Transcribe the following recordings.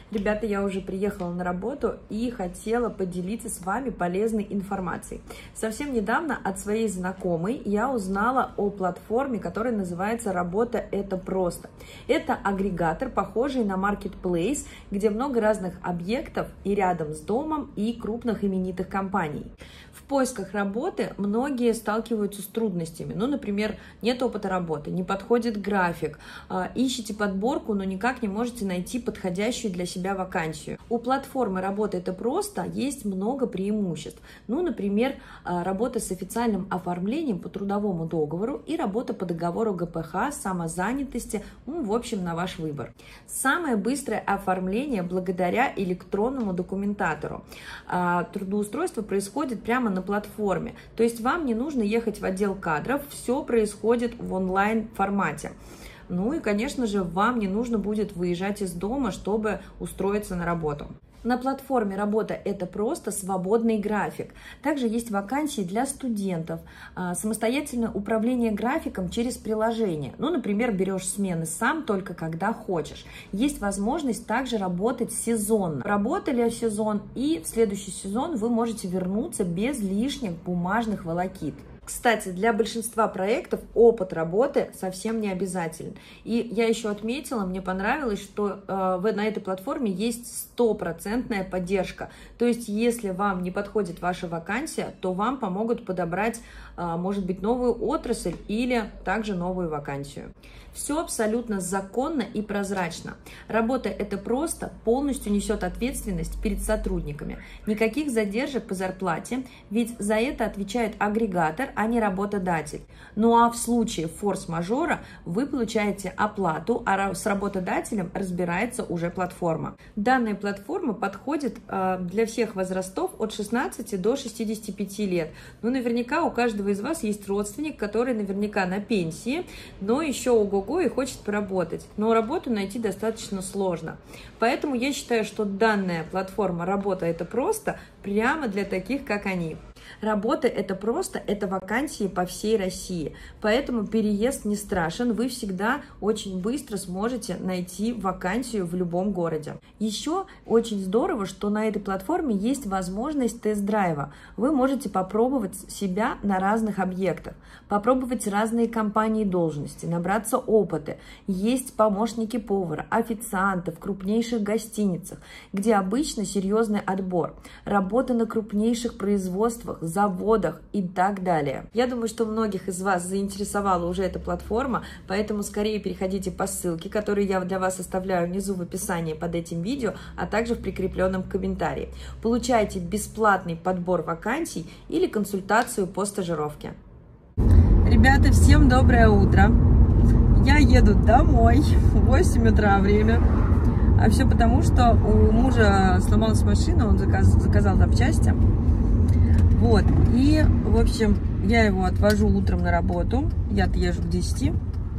Ребята, я уже приехала на работу и хотела поделиться с вами полезной информацией. Совсем недавно от своей знакомой я узнала о платформе, которая называется «Работа – это просто». Это агрегатор, похожий на Marketplace, где много разных объектов и рядом с домом, и крупных именитых компаний. В поисках работы многие сталкиваются с трудностями. Например, нет опыта работы, не подходит график, ищете подборку, но никак не можете найти подходящую для себя вакансию. У платформы «Работа – это просто» есть много преимуществ. Например, работа с официальным оформлением по трудовому договору и работа по договору ГПХ, самозанятости, в общем, на ваш выбор. Самое быстрое оформление благодаря электронному документатору. Трудоустройство происходит прямо на платформе, то есть вам не нужно ехать в отдел кадров, все происходит в онлайн формате. И, конечно же, вам не нужно будет выезжать из дома, чтобы устроиться на работу. На платформе «Работа – это просто» свободный график. Также есть вакансии для студентов, самостоятельное управление графиком через приложение. Например, берешь смены сам только когда хочешь. Есть возможность также работать сезонно. Работали сезон, и в следующий сезон вы можете вернуться без лишних бумажных волокит. Кстати, для большинства проектов опыт работы совсем не обязателен. И я еще отметила, мне понравилось, что на этой платформе есть 100% поддержка. То есть, если вам не подходит ваша вакансия, то вам помогут подобрать, может быть, новую отрасль или также новую вакансию. Все абсолютно законно и прозрачно. Работа – это просто полностью несет ответственность перед сотрудниками. Никаких задержек по зарплате, ведь за это отвечает агрегатор, а не работодатель. А в случае форс-мажора вы получаете оплату, а с работодателем разбирается уже платформа. Данная платформа подходит для всех возрастов от 16 до 65 лет. Наверняка у каждого из вас есть родственник, который наверняка на пенсии, но еще ого-го и хочет поработать. Но работу найти достаточно сложно. Поэтому я считаю, что данная платформа «Работа – это просто» прямо для таких, как они. Работа – это просто, это вакансии по всей России, поэтому переезд не страшен, вы всегда очень быстро сможете найти вакансию в любом городе. Еще очень здорово, что на этой платформе есть возможность тест-драйва. Вы можете попробовать себя на разных объектах, попробовать разные компании и должности, набраться опыта. Есть помощники повара, официанты в крупнейших гостиницах, где обычно серьезный отбор, работа на крупнейших производствах, заводах и так далее. Я думаю, что многих из вас заинтересовала уже эта платформа, поэтому скорее переходите по ссылке, которую я для вас оставляю внизу в описании под этим видео, а также в прикрепленном комментарии. Получайте бесплатный подбор вакансий или консультацию по стажировке. Ребята, всем доброе утро! Я еду домой, 8 утра время, а все потому, что у мужа сломалась машина, он заказал запчасти. И, в общем, я его отвожу утром на работу, я-то езжу к 10.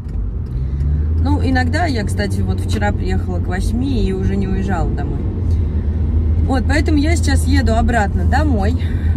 Иногда я, кстати, вчера приехала к 8 и уже не уезжала домой. Поэтому я сейчас еду обратно домой,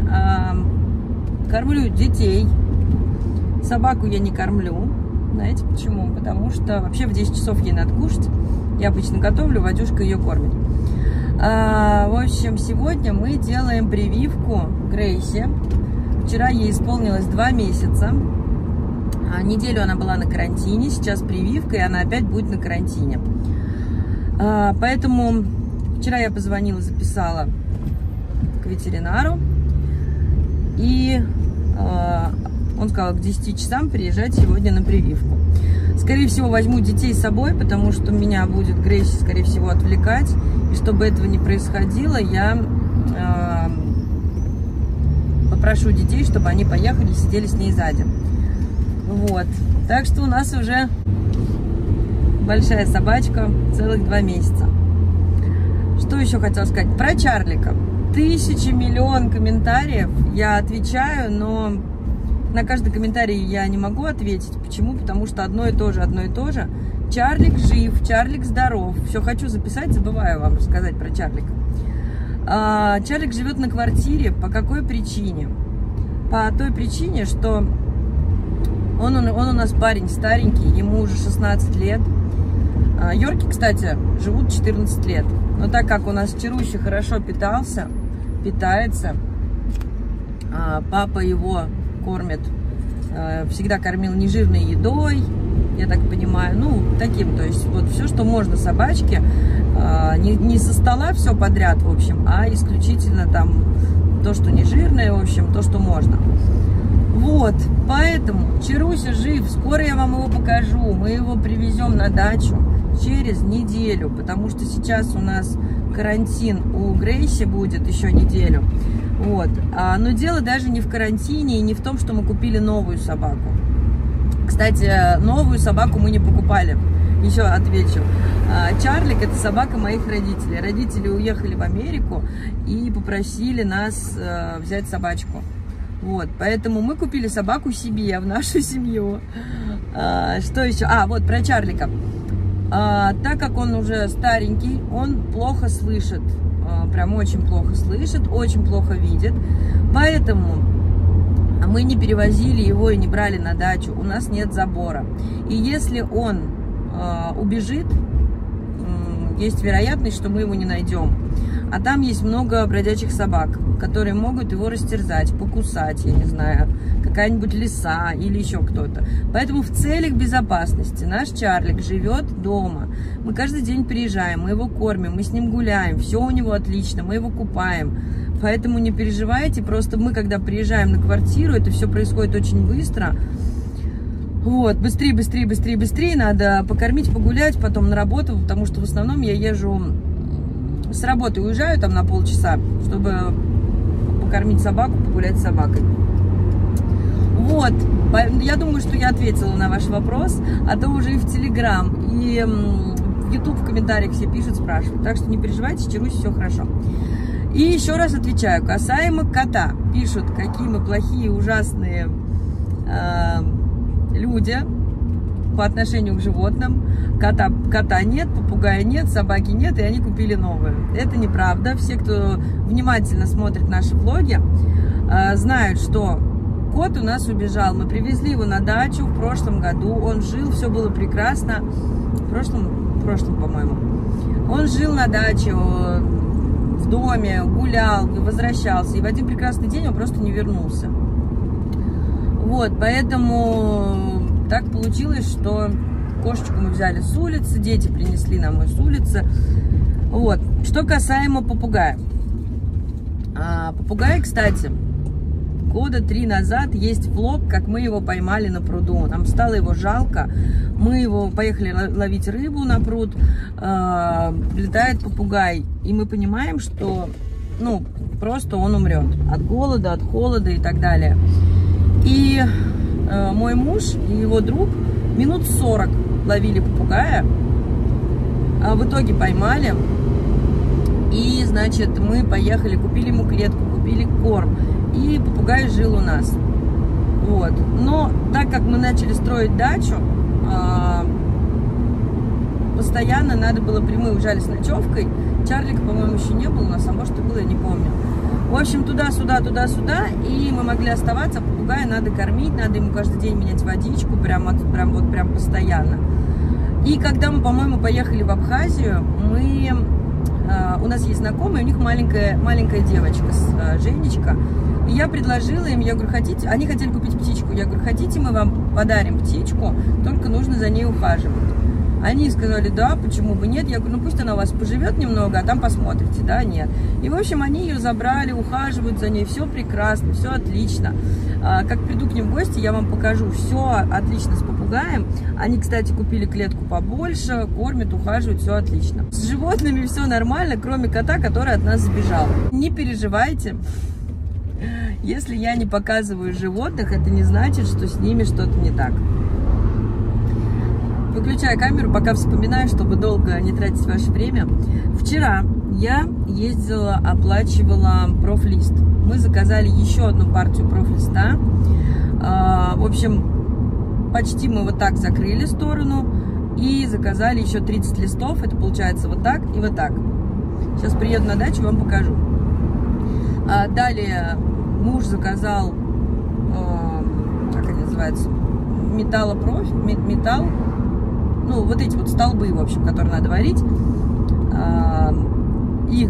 кормлю детей, собаку я не кормлю. Знаете почему? Потому что вообще в 10 часов ей надо кушать, я обычно готовлю, Вадюшка ее кормит. В общем, сегодня мы делаем прививку Грейси. Вчера ей исполнилось 2 месяца. Неделю она была на карантине, сейчас прививка, и она опять будет на карантине. Поэтому вчера я позвонила, записала к ветеринару. И он сказал, к 10 часам приезжать сегодня на прививку. Скорее всего, возьму детей с собой, потому что меня будет Грейси, скорее всего, отвлекать. И чтобы этого не происходило, я попрошу детей, чтобы они поехали и сидели с ней сзади. Так что у нас уже большая собачка, целых 2 месяца. Что еще хотела сказать? Про Чарлика. 1000 миллион комментариев. Я отвечаю, но на каждый комментарий я не могу ответить. Почему? Потому что одно и то же. Чарлик жив, Чарлик здоров. Все хочу записать, забываю вам рассказать про Чарлика. Чарлик живет на квартире. По какой причине? По той причине, что он у нас парень старенький, ему уже 16 лет. Йорки, кстати, живут 14 лет. Но так как у нас Чаруся хорошо питается, папа его кормит, всегда кормил нежирной едой, я так понимаю, ну, таким, то есть вот все, что можно собачке, не со стола все подряд, в общем, а исключительно там то, что не жирное, в общем, то, что можно. Вот, поэтому Чаруся жив, скоро я вам его покажу, мы его привезем на дачу через неделю, потому что сейчас у нас карантин у Грейси будет еще неделю, вот, но дело даже не в карантине и не в том, что мы купили новую собаку. Кстати, новую собаку мы не покупали, еще отвечу. Чарлик — это собака моих родителей. Родители уехали в Америку и попросили нас взять собачку. Вот, поэтому мы купили собаку себе, в нашу семью. Что еще? Вот про Чарлика. Так как он уже старенький, он плохо слышит, прям очень плохо слышит, очень плохо видит. Поэтому мы не перевозили его и не брали на дачу, у нас нет забора. И если он убежит, есть вероятность, что мы его не найдем. А там есть много бродячих собак, которые могут его растерзать, покусать, я не знаю, какая-нибудь лиса или еще кто-то. Поэтому в целях безопасности наш Чарлик живет дома. Мы каждый день приезжаем, мы его кормим, мы с ним гуляем, все у него отлично, мы его купаем. Поэтому не переживайте, просто мы, когда приезжаем на квартиру, это все происходит очень быстро. Вот, быстрее, быстрее, быстрее, быстрее, надо покормить, погулять, потом на работу, потому что в основном я езжу с работы, уезжаю там на полчаса, чтобы покормить собаку, погулять с собакой. Вот, я думаю, что я ответила на ваш вопрос, а то уже и в Телеграм, и в YouTube в комментариях все пишут, спрашивают, так что не переживайте, с Чарусей все хорошо. И еще раз отвечаю, касаемо кота, пишут, какие мы плохие, ужасные люди по отношению к животным. Кота нет, попугая нет, собаки нет, и они купили новые. Это неправда. Все, кто внимательно смотрит наши влоги, знают, что кот у нас убежал. Мы привезли его на дачу в прошлом году. Он жил, все было прекрасно. В прошлом, по-моему. Он жил на даче, в доме, гулял, возвращался. И в один прекрасный день он просто не вернулся. Вот, поэтому так получилось, что кошечку мы взяли с улицы, дети принесли нам ее с улицы. Вот, что касаемо попугая. Попугай, кстати, года 3 назад есть влог, как мы его поймали на пруду. Нам стало его жалко. Мы его поехали ловить рыбу на пруд. Летает попугай. И мы понимаем, что, ну, просто он умрет от голода, от холода и так далее. И мой муж и его друг минут 40 ловили попугая, а в итоге поймали. И, значит, мы поехали, купили ему клетку, купили корм, и попугай жил у нас. Вот. Но так как мы начали строить дачу, постоянно надо было, мы уезжали с ночевкой, Чарлика, по-моему, еще не было у нас, а может и было, я не помню. В общем, туда-сюда, туда-сюда, и мы могли оставаться, а попугая надо кормить, надо ему каждый день менять водичку, прям постоянно. И когда мы, по-моему, поехали в Абхазию, у нас есть знакомые, у них маленькая девочка, Женечка, и я предложила им, я говорю, хотите, они хотели купить птичку, я говорю, хотите, мы вам подарим птичку, только нужно за ней ухаживать. Они сказали, да, почему бы нет. Я говорю, ну пусть она у вас поживет немного, а там посмотрите, да, нет. И, в общем, они ее забрали, ухаживают за ней, все прекрасно, все отлично. Как приду к ним в гости, я вам покажу, все отлично с попугаем. Они, кстати, купили клетку побольше, кормят, ухаживают, все отлично. С животными все нормально, кроме кота, который от нас сбежал. Не переживайте. Если я не показываю животных, это не значит, что с ними что-то не так. Выключаю камеру, пока вспоминаю, чтобы долго не тратить ваше время. Вчера я ездила, оплачивала профлист. Мы заказали еще одну партию профлиста. В общем, почти мы вот так закрыли сторону и заказали еще 30 листов. Это получается вот так и вот так. Сейчас приеду на дачу, вам покажу. Далее муж заказал, как они называются, металл. Ну, вот эти вот столбы, в общем, которые надо варить.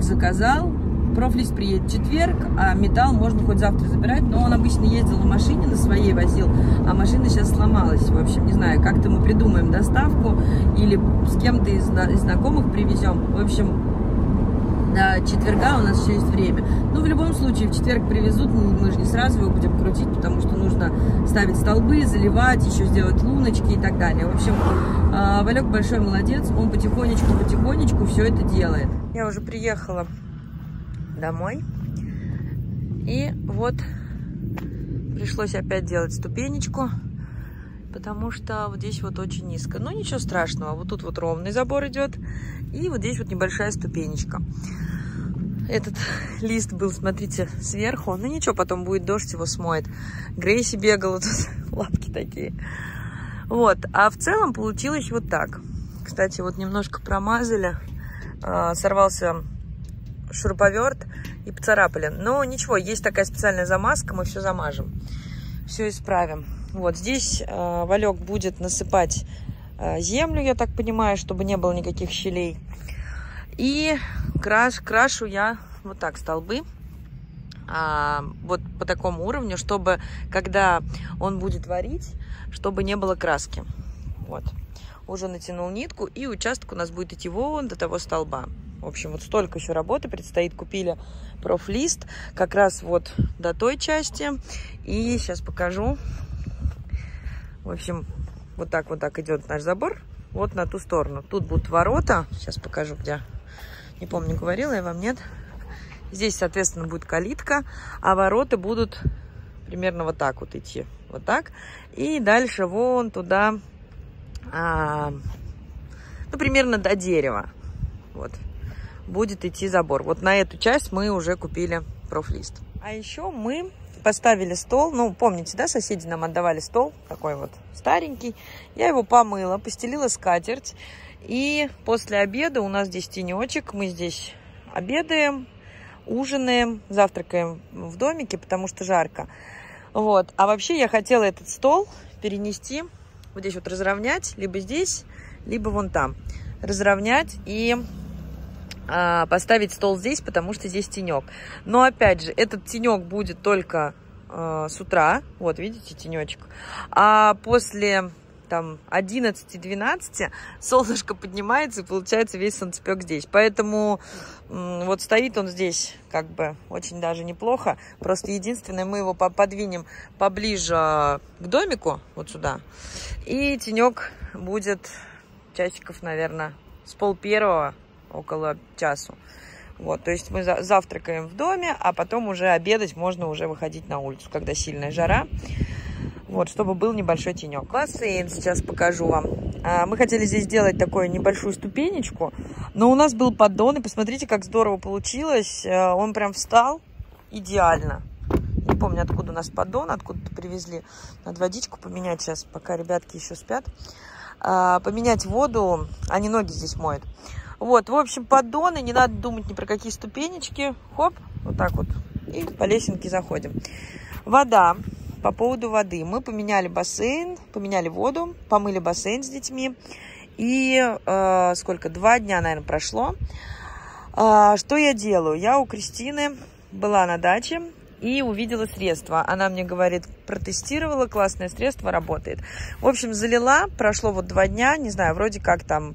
Валек заказал. Профлист приедет в четверг, а металл можно хоть завтра забирать. Но он обычно ездил на машине, на своей возил, а машина сейчас сломалась. В общем, не знаю, как-то мы придумаем доставку или с кем-то из знакомых привезем. В общем, до четверга у нас еще есть время. Ну, в любом случае, в четверг привезут, мы же не сразу его будем крутить, потому что нужно ставить столбы, заливать, еще сделать луночки и так далее. В общем, Валек большой молодец, он потихонечку все это делает. Я уже приехала домой, и вот пришлось опять делать ступенечку, потому что вот здесь вот очень низко. Но ничего страшного, вот тут вот ровный забор идет, и вот здесь вот небольшая ступенечка. Этот лист был, смотрите, сверху. Ну ничего, потом будет дождь, его смоет. Грейси бегала тут, лапки такие. Вот, а в целом получилось вот так. Кстати, вот немножко промазали, сорвался шуруповерт и поцарапали. Но ничего, есть такая специальная замазка, мы все замажем, все исправим. Вот здесь Валек будет насыпать землю, я так понимаю, чтобы не было никаких щелей. И крашу я вот так столбы, вот по такому уровню, чтобы, когда он будет варить, чтобы не было краски. Вот. Уже натянул нитку, и участок у нас будет идти вон до того столба. В общем, вот столько еще работы предстоит. Купили профлист как раз вот до той части. И сейчас покажу. В общем, вот так идет наш забор. Вот на ту сторону. Тут будут ворота. Сейчас покажу, где. Не помню, говорила я вам, нет. Здесь, соответственно, будет калитка. А ворота будут примерно вот так вот идти. Вот так. И дальше вон туда, ну, примерно до дерева. Вот. Будет идти забор. Вот на эту часть мы уже купили профлист. А еще мы поставили стол. Ну, помните, да, соседи нам отдавали стол. Такой вот старенький. Я его помыла, постелила скатерть. И после обеда у нас здесь тенечек. Мы здесь обедаем, ужинаем, завтракаем в домике, потому что жарко. Вот. А вообще я хотела этот стол перенести, вот здесь вот разровнять, либо здесь, либо вон там. Разровнять и поставить стол здесь, потому что здесь тенек. Но опять же, этот тенек будет только с утра. Вот, видите, тенечек. А после там 11-12 солнышко поднимается, и получается весь солнцепек здесь. Поэтому вот стоит он здесь как бы очень даже неплохо. Просто единственное, мы его подвинем поближе к домику, вот сюда. И тенек будет часиков, наверное, с 12:30, около часу. Вот, то есть мы завтракаем в доме, а потом уже обедать можно уже выходить на улицу, когда сильная жара. Вот, чтобы был небольшой тенек. Бассейн сейчас покажу вам. Мы хотели здесь сделать такую небольшую ступенечку, но у нас был поддон, и посмотрите, как здорово получилось. Он прям встал идеально. Не помню, откуда у нас поддон, откуда-то привезли. Надо водичку поменять сейчас, пока ребятки еще спят. Поменять воду, они ноги здесь моют. Вот, в общем, поддоны, не надо думать ни про какие ступенечки. Хоп, вот так вот, и по лесенке заходим. Вода. По поводу воды. Мы поменяли бассейн, поменяли воду, помыли бассейн с детьми. И сколько? 2 дня, наверное, прошло. Что я делаю? Я у Кристины была на даче и увидела средство. Она мне говорит, протестировала, классное средство, работает. В общем, залила, прошло вот 2 дня, не знаю, вроде как там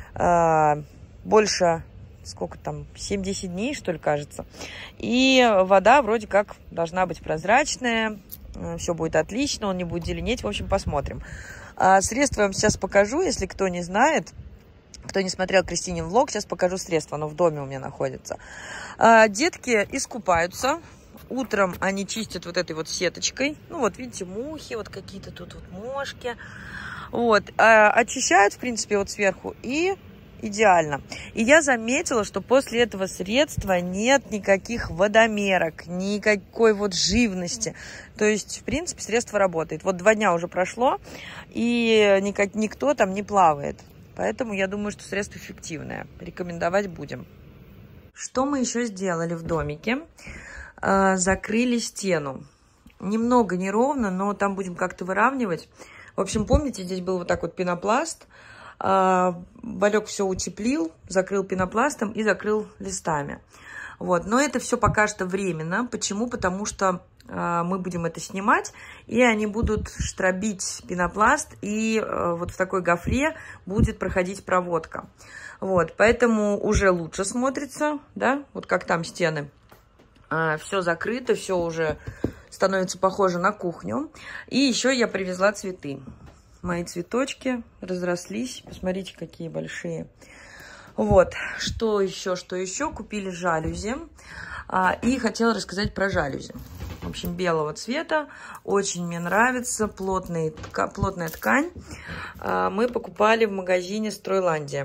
больше, сколько там, 7-10 дней, что ли, кажется. И вода вроде как должна быть прозрачная. Все будет отлично, он не будет зеленеть. В общем, посмотрим. Средство я вам сейчас покажу, если кто не знает, кто не смотрел Кристинин влог, сейчас покажу средство, оно в доме у меня находится. Детки искупаются. Утром они чистят вот этой вот сеточкой. Ну вот, видите, мухи, вот какие-то тут вот мошки. Вот, очищают, в принципе, вот сверху и идеально. И я заметила, что после этого средства нет никаких водомерок, никакой вот живности. То есть, в принципе, средство работает. Вот 2 дня уже прошло, и никто там не плавает. Поэтому я думаю, что средство эффективное. Рекомендовать будем. Что мы еще сделали в домике? Закрыли стену. Немного неровно, но там будем как-то выравнивать. В общем, помните, здесь был вот так вот пенопласт. Валек все утеплил, закрыл пенопластом и закрыл листами. Вот. Но это все пока что временно. Почему? Потому что мы будем это снимать, и они будут штробить пенопласт, и вот в такой гофре будет проходить проводка. Вот. Поэтому уже лучше смотрится, да, вот как там стены. Все закрыто, все уже становится похоже на кухню. И еще я привезла цветы. Мои цветочки разрослись. Посмотрите, какие большие. Вот. Что еще? Купили жалюзи. И хотела рассказать про жалюзи. В общем, белого цвета. Очень мне нравится. Плотная ткань. Мы покупали в магазине Стройландия.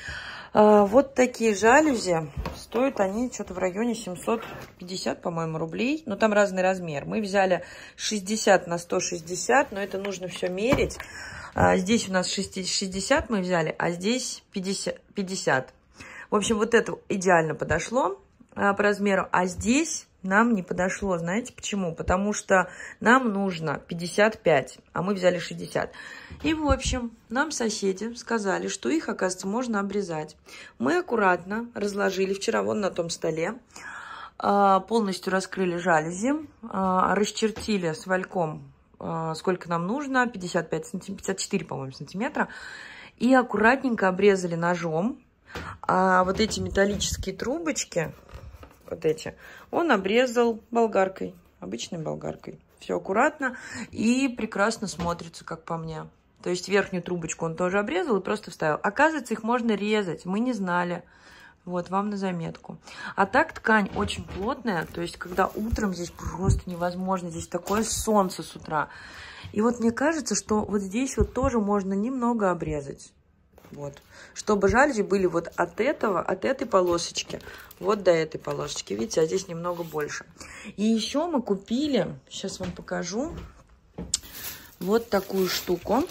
Вот такие жалюзи. Стоят они что-то в районе 750, по-моему, рублей. Но там разный размер. Мы взяли 60 на 160, но это нужно все мерить. Здесь у нас 60 мы взяли, а здесь 50. В общем, вот это идеально подошло по размеру, а здесь нам не подошло. Знаете почему? Потому что нам нужно 55, а мы взяли 60. И, в общем, нам соседи сказали, что их, оказывается, можно обрезать. Мы аккуратно разложили вчера вон на том столе, полностью раскрыли жалюзи, расчертили с Вальком, сколько нам нужно, 54, по-моему, сантиметра, и аккуратненько обрезали ножом. А вот эти металлические трубочки, вот эти, он обрезал болгаркой, обычной болгаркой. Все аккуратно и прекрасно смотрится, как по мне. То есть верхнюю трубочку он тоже обрезал и просто вставил. Оказывается, их можно резать, мы не знали. Вот, вам на заметку. А так ткань очень плотная, то есть когда утром здесь просто невозможно, здесь такое солнце с утра. И вот мне кажется, что вот здесь вот тоже можно немного обрезать. Вот. Чтобы жалюзи были вот от этой полосочки, вот до этой полосочки. Видите, а здесь немного больше. И еще мы купили, сейчас вам покажу, вот такую штуку.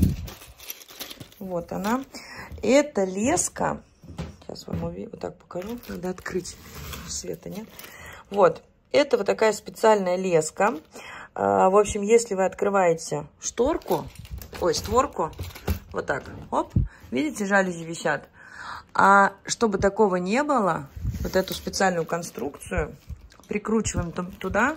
Вот она. Это леска. Сейчас вам вот так покажу. Надо открыть. Света нет. Вот. Это вот такая специальная леска. В общем, если вы открываете створку, вот так, оп, видите, жалюзи висят. А чтобы такого не было, вот эту специальную конструкцию прикручиваем туда,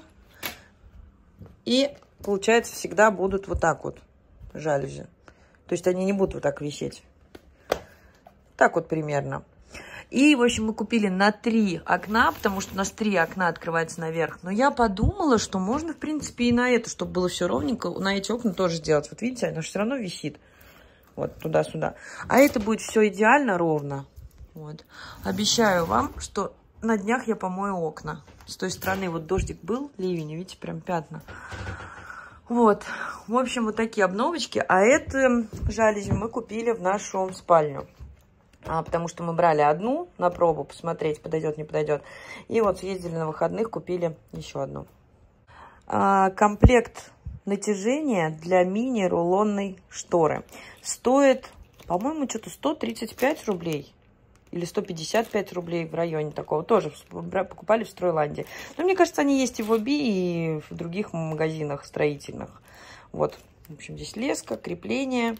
и, получается, всегда будут вот так вот жалюзи. То есть они не будут вот так висеть. Так вот примерно. И, в общем, мы купили на 3 окна, потому что у нас 3 окна открываются наверх. Но я подумала, что можно, в принципе, и на это, чтобы было все ровненько, на эти окна тоже сделать. Вот видите, оно все равно висит. Вот туда-сюда. А это будет все идеально ровно. Вот. Обещаю вам, что на днях я помою окна. С той стороны вот дождик был, ливень, видите, прям пятна. Вот. В общем, вот такие обновочки. А это жалюзи мы купили в нашу спальню. Потому что мы брали одну на пробу, посмотреть, подойдет, не подойдет. И вот съездили на выходных, купили еще одну. Комплект натяжения для мини-рулонной шторы стоит, по-моему, что-то 135 рублей. Или 155 рублей в районе такого. Тоже покупали в Стройландии. Но мне кажется, они есть и в Оби, и в других магазинах строительных. Вот. В общем, здесь леска, крепление.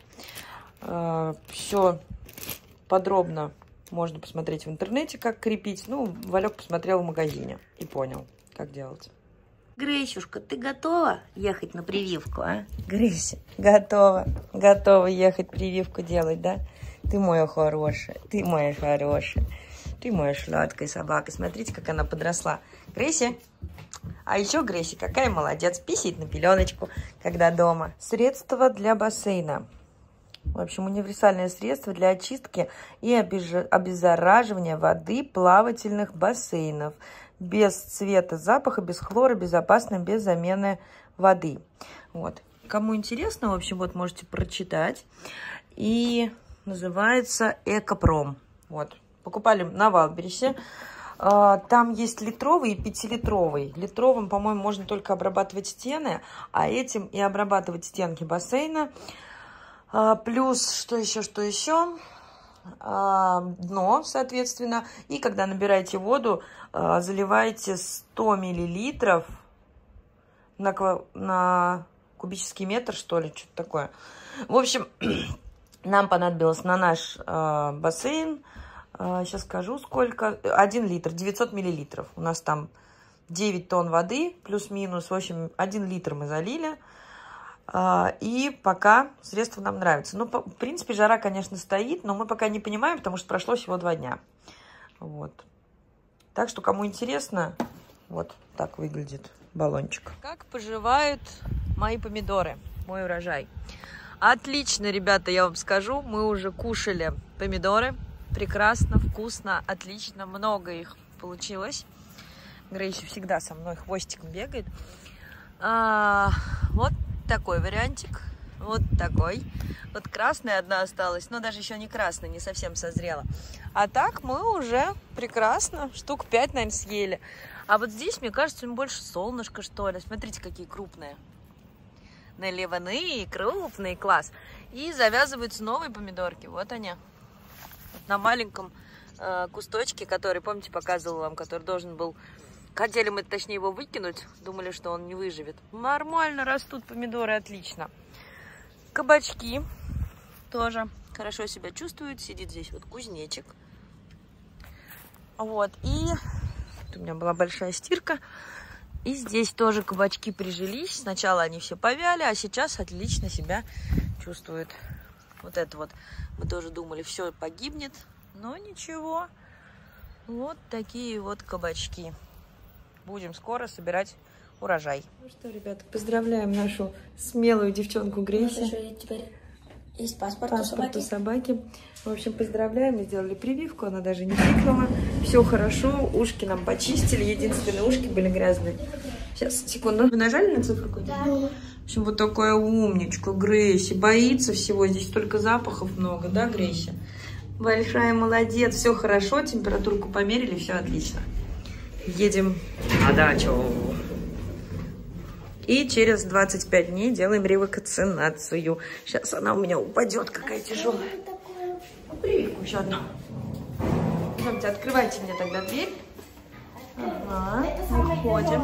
Все подробно можно посмотреть в интернете, как крепить. Ну, Валек посмотрел в магазине и понял, как делать. Гресюшка, ты готова ехать на прививку, а? Грыся, готова. Готова ехать прививку делать, да? Ты моя хорошая, ты моя хорошая. Ты моя сладкая собака. Смотрите, как она подросла. Грейси. А еще Грейси, какая молодец. Писит на пеленочку, когда дома. Средство для бассейна. В общем, универсальное средство для очистки и обеззараживания воды плавательных бассейнов. Без цвета, запаха, без хлора, безопасно, без замены воды. Вот. Кому интересно, в общем, вот можете прочитать. И называется Экопром. Вот. Покупали на Валбересе. Там есть литровый и 5-литровый. Литровым, по-моему, можно только обрабатывать стены, а этим и обрабатывать стенки бассейна. Плюс, что еще? Дно, соответственно. И когда набираете воду, заливаете 100 миллилитров на кубический метр, что ли, что-то такое. В общем, Нам понадобилось на наш бассейн, сейчас скажу сколько, 1 литр, 900 миллилитров. У нас там 9 тонн воды, плюс-минус. В общем, 1 литр мы залили. И пока средство нам нравится. Ну, в принципе, жара, конечно, стоит, но мы пока не понимаем, потому что прошло всего 2 дня. Вот. Так что, кому интересно, вот так выглядит баллончик. Как поживают мои помидоры, мой урожай? Отлично, ребята, я вам скажу. Мы уже кушали помидоры. Прекрасно, вкусно, отлично. Много их получилось. Грейси всегда со мной хвостиком бегает. Вот такой вариантик. Вот такой. Вот красная одна осталась, но даже еще не красная, не совсем созрела. А так мы уже прекрасно, штук 5, наверное, съели. А вот здесь, мне кажется, больше солнышко, что ли. Смотрите, какие крупные. Наливные, крупный, класс. И завязываются новые помидорки. Вот они. На маленьком кусточке, который, помните, показывала вам, который должен был... Хотели мы, точнее, его выкинуть. Думали, что он не выживет. Нормально растут помидоры, отлично. Кабачки тоже хорошо себя чувствуют. Сидит здесь вот кузнечик. Вот. И у меня была большая стирка. И здесь тоже кабачки прижились. Сначала они все повяли, а сейчас отлично себя чувствуют. Вот это вот. Мы тоже думали, все погибнет. Но ничего. Вот такие вот кабачки. Будем скоро собирать урожай. Ну что, ребята, поздравляем нашу смелую девчонку Грейси. Теперь есть паспорт у собаки. В общем, поздравляем. Сделали прививку, она даже не пикнула. Все хорошо, ушки нам почистили. Единственные ушки были грязные. Сейчас, секунду. Вы нажали на цифру? Да. В общем, вот такая умничка Грейси. Боится всего. Здесь столько запахов много, да, Грейси? Большая молодец. Все хорошо, температурку померили, все отлично. Едем на дачу. И через 25 дней делаем ревакцинацию. Сейчас она у меня упадет, какая тяжелая. Прививку еще одну. Идемте, открывайте мне тогда дверь. Ага, выходим.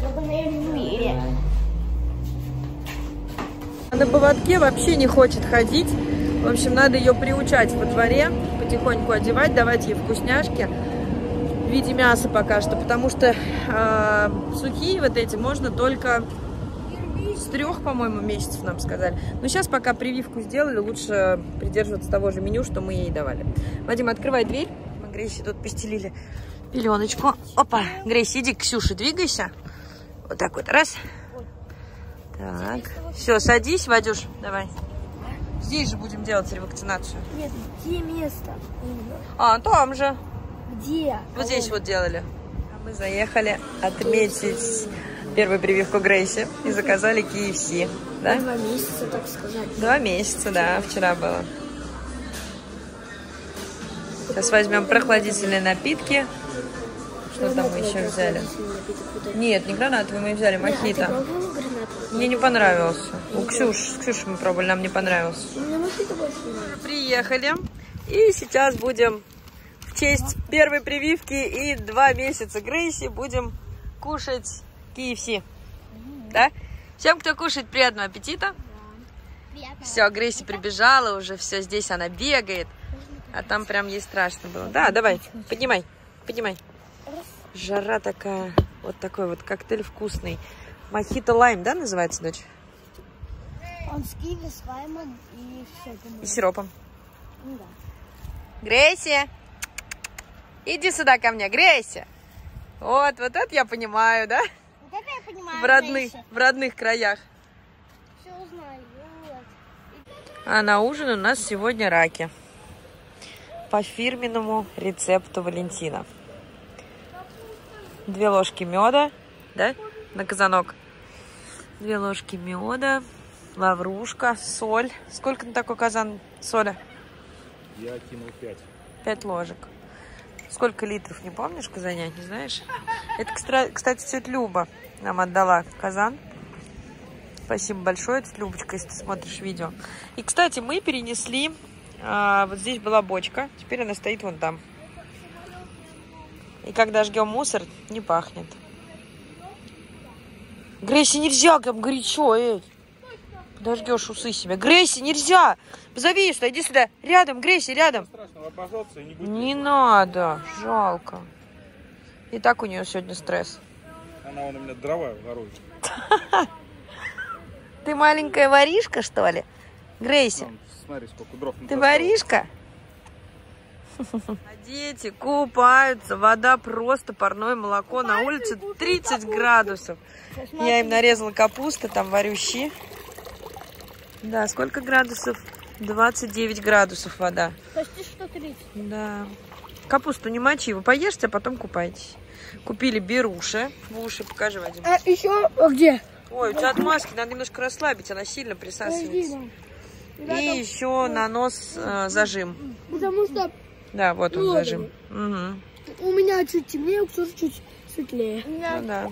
На поводке вообще не хочет ходить. В общем, надо ее приучать во дворе, потихоньку одевать, давать ей вкусняшки в виде мяса пока что, потому что сухие вот эти можно только с 3, по-моему, месяцев, нам сказали. Но сейчас, пока прививку сделали, лучше придерживаться того же меню, что мы ей давали. Вадим, открывай дверь. Мы Грейси тут постелили пеленочку. Опа, Грейси, иди к Ксюше, двигайся. Вот так вот, раз. Так, все, садись, Вадюш, давай. Здесь же будем делать ревакцинацию. Нет, где место? А, там же. Где? Вот здесь вот делали. А мы заехали отметить первую прививку Грейси и заказали KFC. Да? 2 месяца, так сказать. 2 месяца, да, вчера было. Сейчас возьмем прохладительные напитки. Что там мы еще взяли? Нет, не гранатовый, мы взяли мохито. Мне не понравился. У Ксюши мы пробовали, нам не понравился. Приехали. И сейчас будем в честь первой прививки и 2 месяца Грейси будем кушать KFC. Да? Всем, кто кушает, приятного аппетита. Все, Грейси прибежала уже, все, здесь она бегает. А там прям ей страшно было. Да, давай, поднимай, поднимай. Жара такая, вот такой вот коктейль вкусный. Мохито лайм, да, называется, дочь? Он с киви, с лаймом и сиропом. И сиропом. Ну, да. Грейси, иди сюда ко мне, Грейси. Вот это я понимаю, да? Вот это я понимаю, в родных краях. Все узнаю, вот. А на ужин у нас сегодня раки. По фирменному рецепту Валентина. 2 ложки меда, да, на казанок. 2 ложки меда, лаврушка, соль. Сколько на такой казан соли? Я кинул 5. 5 ложек. Сколько литров, не помнишь, в казане, не знаешь? Это, кстати, тетя Люба нам отдала казан. Спасибо большое, тетя Любочка, если ты смотришь видео. И, кстати, мы перенесли... вот здесь была бочка, теперь она стоит вон там. И когда жгем мусор, не пахнет. Грейси, нельзя, как горячо, эй. Подождешь усы себе. Грейси, нельзя! Позови ее сюда, иди сюда. Рядом, Грейси, рядом. Страшно обожжется и не будет. Не надо, жалко. И так у нее сегодня стресс. Она вон у меня дрова ворует. Ты маленькая воришка, что ли? Грейси, Вон, смотри, сколько дров. ты воришка? Дети купаются, вода просто парное молоко. На улице 30 градусов. Я им нарезала капусты, там варю щи. Да, сколько градусов? 29 градусов вода. Почти 130. Да. Капусту не мочи, вы поешьте, а потом купайтесь. Купили беруши. В уши покажи, Вадим. А еще где? Ой, у тебя от маски надо немножко расслабить, она сильно присасывается. И еще на нос зажим. Потому что Да, вот он Лодовый. зажим. Угу. у меня чуть темнее, у Ксюши чуть светлее. Ну да.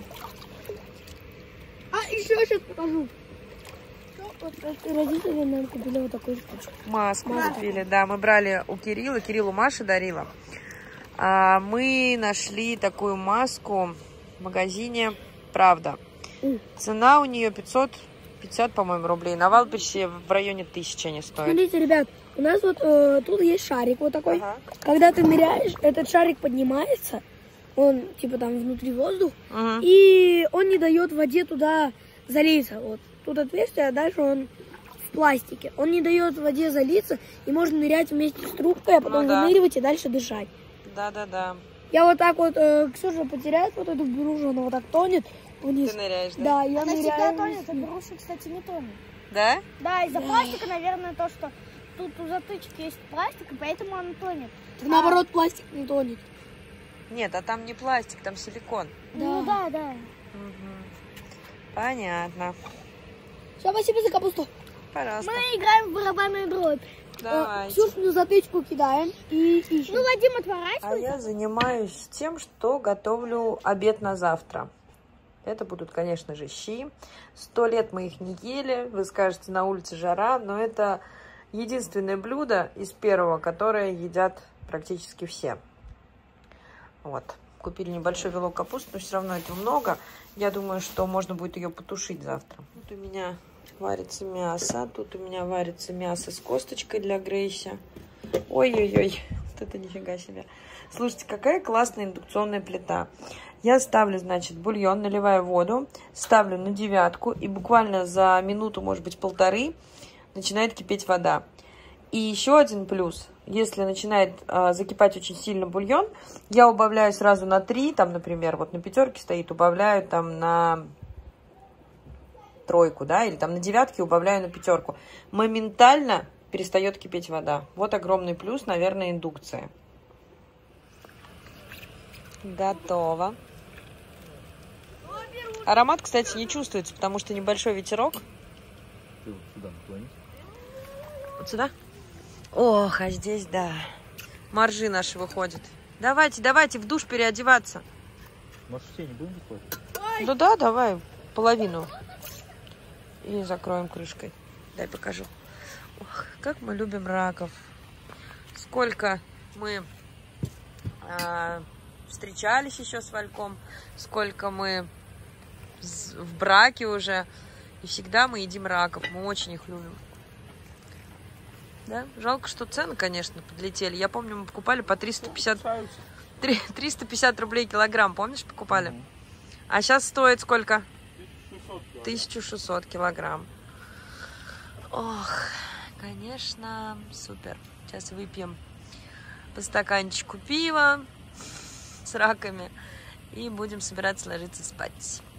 А еще сейчас покажу. Вот родители нам купили вот такую штучку. Маску купили, да, мы брали у Кирилла, Кириллу Маша дарила. А мы нашли такую маску в магазине «Правда». Цена у нее 550, по-моему, рублей. На Валберсе в районе 1000 они стоят. Смотрите, ребят, у нас вот тут есть шарик вот такой. Ага. Когда ты ныряешь, этот шарик поднимается, он типа там внутри воздух, Угу. и он не дает воде туда залиться. Вот тут отверстие, а дальше он в пластике. Он не дает воде залиться, и можно нырять вместе с трубкой, а потом Ну да. выныривать и дальше дышать. Да-да-да. Я вот так вот, Ксюша потеряет вот эту беружу, она вот так тонет вниз. Ты ныряешь, да? Да, я Она ныряю. всегда тонет, а беруши, кстати, не тонет. Да? Да, из-за пластика, наверное, то, что тут у затычки есть пластик, и поэтому он тонет. Наоборот, пластик не тонет. Нет, а там не пластик, там силикон. Ну да, да. Угу. Понятно. Все, спасибо за капусту. Пожалуйста. Мы играем в барабанную дробь. Давайте. Ксюшину затычку кидаем и ищем. Ну, Вадим, А отворачивай. я занимаюсь тем, что готовлю обед на завтра. Это будут, конечно же, щи. 100 лет мы их не ели. Вы скажете, на улице жара, но это единственное блюдо из первого, которое едят практически все. Вот. Купили небольшой вилок капусты, но все равно этого много. Я думаю, что можно будет ее потушить завтра. Тут у меня варится мясо. Тут у меня варится мясо с косточкой для Грейси. Ой-ой-ой, вот это нифига себе. Слушайте, какая классная индукционная плита. Я ставлю, значит, бульон, наливаю воду, ставлю на 9, и буквально за минуту, может быть, полторы, начинает кипеть вода. И еще один плюс. Если начинает закипать очень сильно бульон, я убавляю сразу на 3, там, например, вот на 5 стоит, убавляю там на 3, да, или там на 9 убавляю на 5. Моментально перестает кипеть вода. Вот огромный плюс, наверное, индукции. Готово. Аромат, кстати, не чувствуется, потому что небольшой ветерок. Ты вот сюда наклонись. Вот сюда? Ох, а здесь, да. Моржи наши выходят. Давайте, давайте в душ переодеваться. Может, все не будем выходить? Ну да, давай половину. И закроем крышкой. Дай покажу. Ох, как мы любим раков. Сколько мы встречались еще с Вальком, сколько мы в браке уже. И всегда мы едим раков. Мы очень их любим. Да? Жалко, что цены, конечно, подлетели. Я помню, мы покупали по 350 рублей килограмм. Помнишь, покупали? А сейчас стоит сколько? 1600 килограмм. Ох, конечно, супер. Сейчас выпьем по стаканчику пива с раками и будем собираться ложиться спать.